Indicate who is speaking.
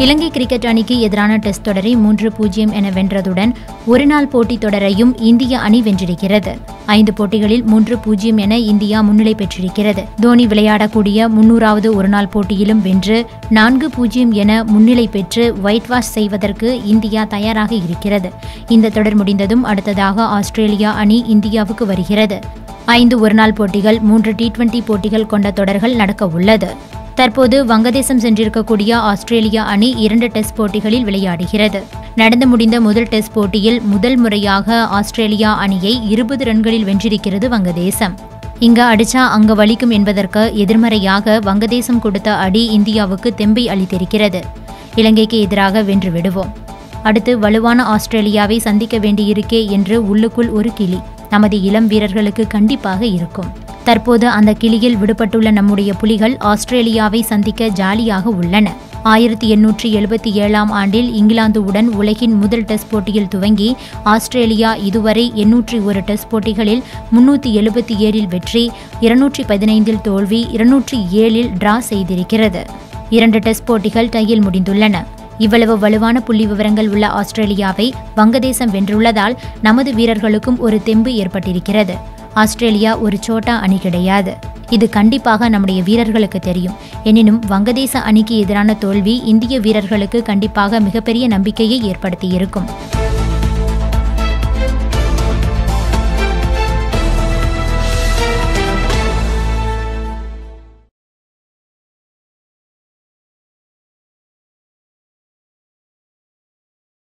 Speaker 1: இலங்கை cricket அணிக்கு எதிரான test தொடரை 3-0 என வென்றதுடன் ஒருநாள் போட்டித் தொடரையும் இந்திய அணி வென்றிருக்கிறது. 5 போட்டிகளில் 3-0 என இந்தியா முன்னிலை பெற்றிருக்கிறது. தோனி விளையாடக்கூடிய 300வது ஒருநாள் போட்டியிலும் வென்று 4-0 என முன்னிலை பெற்று ஒயிட் வாஷ் செய்வதற்கு இந்தியா தயாராக இருக்கிறது. இந்த தொடர் முடிந்ததும் அடுத்ததாக ஆஸ்திரேலியா அணி இந்தியாவுக்கு வருகிறது. 5 ஒருநாள் போட்டிகள், 3 T20 போட்டிகள் கொண்ட தொடர்கள் நடக்க உள்ளது. தற்போது வங்கதேசம் சென்றிருக்கக்கூடிய ஆஸ்திரேலியா அணி 2 டெஸ்ட் போட்டிகளில் விளையாடுகிறது. நடந்து முடிந்த முதல் டெஸ்ட் போட்டியில் முதல் முறையாக ஆஸ்திரேலியா அணியை 20 ரன்களில் வென்றிருக்கிறது வங்கதேசம். இங்க அடிச்சா அங்க வலிக்கும் என்பதற்கு எதிர்மறையாக வங்கதேசம் கொடுத்த அடி இந்தியாவுக்கு தெம்பை அளித்திருக்கிறது. இலங்கைக்கு எதிராக வென்று விடுவோம், அடுத்து வலுவான ஆஸ்திரேலியாவை சந்திக்க வேண்டியிருக்கே என்று உள்ளுக்குள் ஒரு கிளி நமது இளம் வீரர்களுக்கு கண்டிப்பாக இருக்கும். தற்போது அந்த கிளியில் விடுபட்டுள்ள நம்முடைய புலிகள் ஆஸ்திரேலியாவை சந்திக்க ஜாலியாக உள்ளன. 1877ஆம் ஆண்டில் இங்கிலாந்துடன் உலகின் முதல் டெஸ்ட் போட்டியில் துவங்கி ஆஸ்திரேலியா இதுவரை 801 டெஸ்ட் போட்டிகளில் 377இல் வெற்றி, 215இல் தோல்வி, 207இல் டிரா செய்திருக்கிறது. 2 டெஸ்ட் போட்டிகள் டையில் முடிந்துள்ளன. இவ்வளவு வலுவான புள்ளி விவரங்கள் உள்ள ஆஸ்திரேலியாவை வங்கதேசம் வென்றுள்ளதால் நமது வீரர்களுக்கும் ஒரு தெம்பு ஏற்பட்டிருக்கிறது. ஆஸ்திரேலியா ஒரு சோட்டா அணி கிடையாது, இது கண்டிப்பாக நம்முடைய வீரர்களுக்கு தெரியும். எனினும் வங்கதேச அணிக்கு எதிரான தோல்வி இந்திய வீரர்களுக்கு கண்டிப்பாக மிகப்பெரிய நம்பிக்கையை ஏற்படுத்தியிருக்கும்.